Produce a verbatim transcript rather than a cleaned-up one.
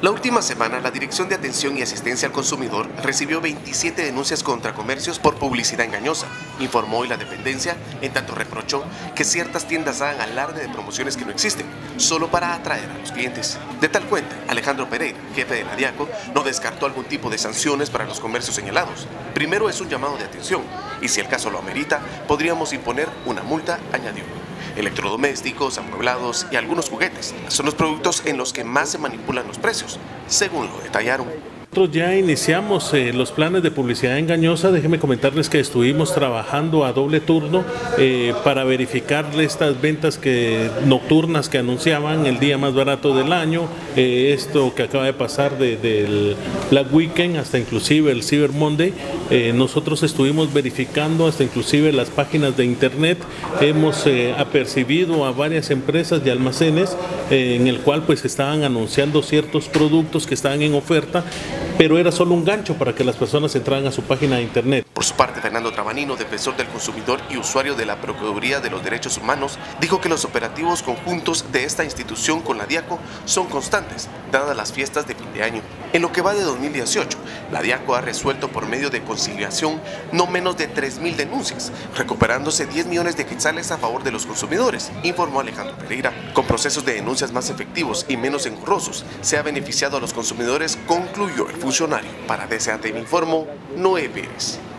La última semana, la Dirección de Atención y Asistencia al Consumidor recibió veintisiete denuncias contra comercios por publicidad engañosa, informó hoy la dependencia, en tanto reprochó que ciertas tiendas hagan alarde de promociones que no existen, solo para atraer a los clientes. De tal cuenta, Alejandro Pereira, jefe de la DIACO, no descartó algún tipo de sanciones para los comercios señalados. Primero es un llamado de atención, y si el caso lo amerita, podríamos imponer una multa, añadió. Electrodomésticos, amueblados y algunos juguetes son los productos en los que más se manipulan los precios, según lo detallaron. Nosotros ya iniciamos eh, los planes de publicidad engañosa. Déjenme comentarles que estuvimos trabajando a doble turno eh, para verificar estas ventas que, nocturnas que anunciaban el día más barato del año, eh, esto que acaba de pasar de, del Black Weekend hasta inclusive el Cyber Monday. Eh, nosotros estuvimos verificando hasta inclusive las páginas de internet. Hemos eh, apercibido a varias empresas y almacenes eh, en el cual pues estaban anunciando ciertos productos que estaban en oferta, pero era solo un gancho para que las personas entraran a su página de internet. Por su parte, Fernando Trabanino, defensor del consumidor y usuario de la Procuraduría de los Derechos Humanos, dijo que los operativos conjuntos de esta institución con la DIACO son constantes, dadas las fiestas de fin de año. En lo que va de dos mil dieciocho, la DIACO ha resuelto por medio de conciliación no menos de tres mil denuncias, recuperándose diez millones de quetzales a favor de los consumidores, informó Alejandro Pereira. Con procesos de denuncias más efectivos y menos engorrosos, se ha beneficiado a los consumidores, concluyó el funcionario. Para D C A T me informó Noé Pérez.